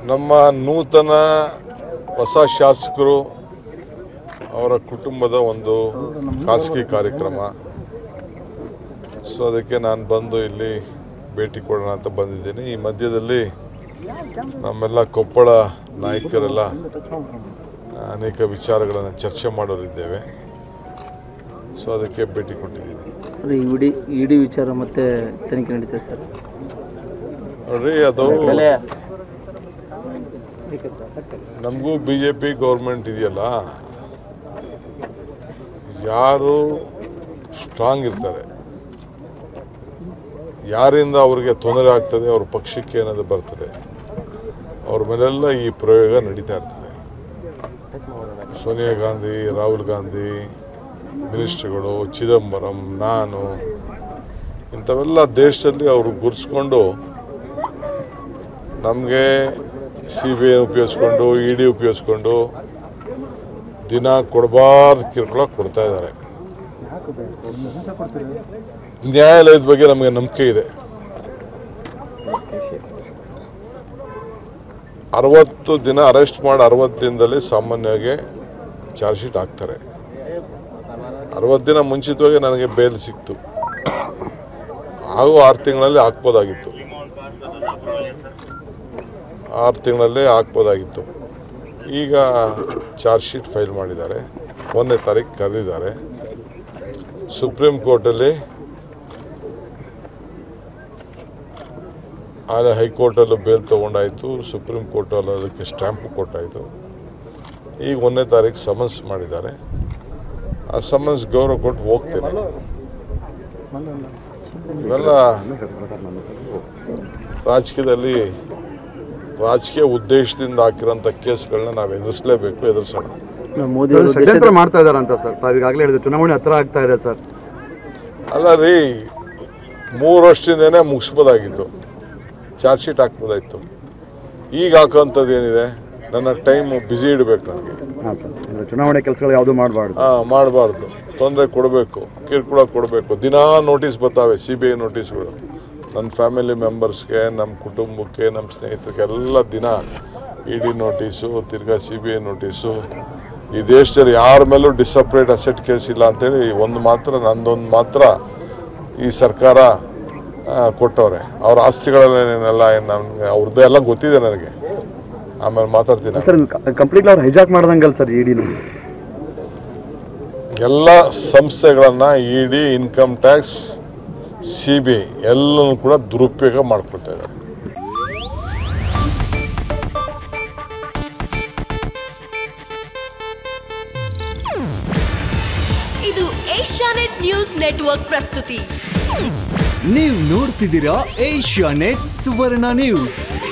ನಮ್ಮ ನೂತನ ಹೊಸ ಶಾಸಕರು ಅವರ ಕುಟುಂಬದ ಒಂದು ಖಾಸಗಿ ಕಾರ್ಯಕ್ರಮ. ಸೊ ಅದಕ್ಕೆ ನಾನು ಬಂದು ಇಲ್ಲಿ ಭೇಟಿ ಕೊಡೋಣ ಅಂತ ಬಂದಿದ್ದೀನಿ. ಈ ಮಧ್ಯದಲ್ಲಿ ನಮ್ಮೆಲ್ಲ ಕೊಪ್ಪಳ ನಾಯಕರೆಲ್ಲ ಅನೇಕ ವಿಚಾರಗಳನ್ನು ಚರ್ಚೆ ಮಾಡೋರಿದ್ದೇವೆ. ಸೊ ಅದಕ್ಕೆ ಭೇಟಿ ಕೊಟ್ಟಿದ್ದೀನಿ. ಇಡಿ ವಿಚಾರ ಮತ್ತೆ ತನಿಖೆ ನಡೀತದೆ ಸರ್. ನೋಡ್ರಿ, ಅದು ನಮಗೂ BJP ಗೌರ್ಮೆಂಟ್ ಇದೆಯಲ್ಲ, ಯಾರು ಸ್ಟ್ರಾಂಗ್ ಇರ್ತಾರೆ, ಯಾರಿಂದ ಅವ್ರಿಗೆ ತೊಂದರೆ ಆಗ್ತದೆ, ಅವ್ರ ಪಕ್ಷಕ್ಕೆ ಏನಾದರೂ ಬರ್ತದೆ, ಅವ್ರ ಮೇಲೆಲ್ಲ ಈ ಪ್ರಯೋಗ ನಡೀತಾ ಇರ್ತದೆ. ಸೋನಿಯಾ ಗಾಂಧಿ, ರಾಹುಲ್ ಗಾಂಧಿ, ಮಿನಿಸ್ಟ್ರುಗಳು, ಚಿದಂಬರಂ, ನಾನು, ಇಂಥವೆಲ್ಲ ದೇಶದಲ್ಲಿ ಅವರು ಗುರ್ಸ್ಕೊಂಡು ನಮಗೆ CBI ಉಪಯೋಗಿಸ್ಕೊಂಡು ED ಉಪಯೋಗಿಸ್ಕೊಂಡು ದಿನ ಕೊಡಬಾರ್ದು ಕಿರುಕುಳ ಕೊಡ್ತಾ ಇದ್ದಾರೆ. ನ್ಯಾಯಾಲಯದ ಬಗ್ಗೆ ನಮಗೆ ನಂಬಿಕೆ ಇದೆ. 60 ದಿನ ಅರೆಸ್ಟ್ ಮಾಡಿ 60 ದಿನದಲ್ಲಿ ಸಾಮಾನ್ಯವಾಗಿ ಚಾರ್ಜ್ ಶೀಟ್ ಹಾಕ್ತಾರೆ. 60 ದಿನ ಮುಂಚಿತವಾಗಿ ನನಗೆ ಬೇಲ್ ಸಿಕ್ತು, ಹಾಗೂ 6 ತಿಂಗಳಲ್ಲಿ ಹಾಕ್ಬೋದಾಗಿತ್ತು. 6 ತಿಂಗಳಲ್ಲೇ ಹಾಕ್ಬೋದಾಗಿತ್ತು. ಈಗ ಚಾರ್ಜ್ ಶೀಟ್ ಫೈಲ್ ಮಾಡಿದ್ದಾರೆ. 1ನೇ ತಾರೀಕು ಕರೆದಿದ್ದಾರೆ. ಸುಪ್ರೀಂ ಕೋರ್ಟಲ್ಲಿ, ಆದರೆ ಹೈಕೋರ್ಟಲ್ಲೂ ಬೇಲ್ ತೊಗೊಂಡಾಯಿತು, ಸುಪ್ರೀಂ ಕೋರ್ಟಲ್ಲಿ ಅದಕ್ಕೆ ಸ್ಟ್ಯಾಂಪು ಕೊಟ್ಟಾಯಿತು. ಈಗ 1ನೇ ತಾರೀಕು ಸಮನ್ಸ್ ಮಾಡಿದ್ದಾರೆ. ಆ ಸಮನ್ಸ್ ಗೌರವ ಕೊಟ್ಟು ಹೋಗ್ತೇನೆ. ಇವೆಲ್ಲ ರಾಜಕೀಯದಲ್ಲಿ ರಾಜಕೀಯ ಉದ್ದೇಶದಿಂದ ಹಾಕಿರೋಂಥ ಕೇಸ್ಗಳನ್ನ ನಾವು ಎದುರಿಸಲೇಬೇಕು, ಎದುರಿಸೋಣ. ಮೋದಿ ಷಡ್ಯಂತ್ರ ಮಾಡ್ತಾ ಇದ್ದಾರೆ ಅಂತ ಸರ್ ತಾವೀಗಾಗಲೇ ಹೇಳಿದ್ರು, ಚುನಾವಣೆ ಹತ್ರ ಆಗ್ತಾ ಇದೆ ಸರ್. ಅಲ್ಲ ರೀ, 3 ವರ್ಷದಿಂದನೇ ಮುಗಿಸ್ಬೋದಾಗಿತ್ತು, ಚಾರ್ಜ್ ಶೀಟ್ ಹಾಕ್ಬೋದಾಯಿತು. ಈಗ ಹಾಕೋಂಥದ್ದು ಏನಿದೆ, ನನ್ನ ಟೈಮು ಬ್ಯುಸಿ ಇಡಬೇಕು ನನಗೆ. ಹಾಂ ಸರ್, ಚುನಾವಣೆ ಕೆಲಸಗಳು ಯಾವುದು ಮಾಡಬಾರ್ದು. ಮಾಡಬಾರ್ದು, ತೊಂದರೆ ಕೊಡಬೇಕು, ಕಿರುಕುಳ ಕೊಡಬೇಕು. ದಿನಾ ನೋಟಿಸ್ ಬರ್ತಾವೆ, CBI ನೋಟಿಸ್ಗಳು. ನನ್ನ ಫ್ಯಾಮಿಲಿ ಮೆಂಬರ್ಸ್ಗೆ, ನಮ್ಮ ಕುಟುಂಬಕ್ಕೆ, ನಮ್ಮ ಸ್ನೇಹಿತರಿಗೆ ಎಲ್ಲ ದಿನ ED ನೋಟಿಸು, ತಿರ್ಗಾ CBI ನೋಟಿಸು. ಈ ದೇಶದಲ್ಲಿ ಯಾರ ಮೇಲೂ ಡಿಸಪ್ರೇಟ್ ಅಸೆಟ್ ಕೇಸ್ ಇಲ್ಲ ಅಂತೇಳಿ ನಂದೊಂದು ಮಾತ್ರ ಈ ಸರ್ಕಾರ ಕೊಟ್ಟವ್ರೆ. ಅವ್ರ ಆಸ್ತಿಗಳನ್ನೆಲ್ಲ ನಮ್ಗೆ ಅವ್ರದ್ದು ಎಲ್ಲ ಗೊತ್ತಿದೆ ನನಗೆ. ಆಮೇಲೆ ಮಾತಾಡ್ತೀನಿ ಸರ್. ಕಂಪ್ಲೀಟ್ ಅವ್ರು ಹೈಜಾಕ್ ಮಾಡ್ದಂಗಲ್ಲ ಸರ್ ED ಎಲ್ಲ ಸಂಸ್ಥೆಗಳನ್ನು, ED, ಇನ್ಕಮ್ ಟ್ಯಾಕ್ಸ್, CBI ಎಲ್ಲನೂ ಕೂಡ ದುರುಪಯೋಗ ಮಾಡ್ಕೊಳ್ತಾ ಇದ್ದಾರೆ. ಇದು ಏಷ್ಯಾನೆಟ್ ನ್ಯೂಸ್ ನೆಟ್ವರ್ಕ್ ಪ್ರಸ್ತುತಿ. ನೀವು ನೋಡ್ತಿದ್ದೀರಾ ಏಷ್ಯಾನೆಟ್ ಸುವರ್ಣ ನ್ಯೂಸ್.